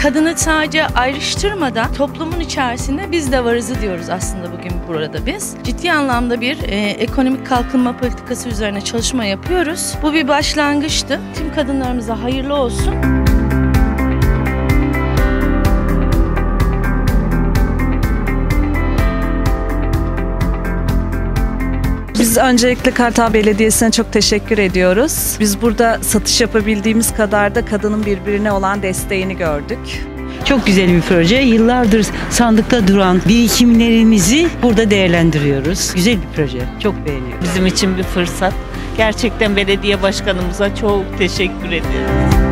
kadını sadece ayrıştırmadan toplumun içerisinde biz de varızı diyoruz aslında bugün burada biz. Ciddi anlamda bir ekonomik kalkınma politikası üzerine çalışma yapıyoruz. Bu bir başlangıçtı. Tüm kadınlarımıza hayırlı olsun. Biz öncelikle Kartal Belediyesi'ne çok teşekkür ediyoruz. Biz burada satış yapabildiğimiz kadar da kadının birbirine olan desteğini gördük. Çok güzel bir proje. Yıllardır sandıkta duran birikimlerimizi burada değerlendiriyoruz. Güzel bir proje. Çok beğeniyorum. Bizim için bir fırsat. Gerçekten belediye başkanımıza çok teşekkür ediyoruz.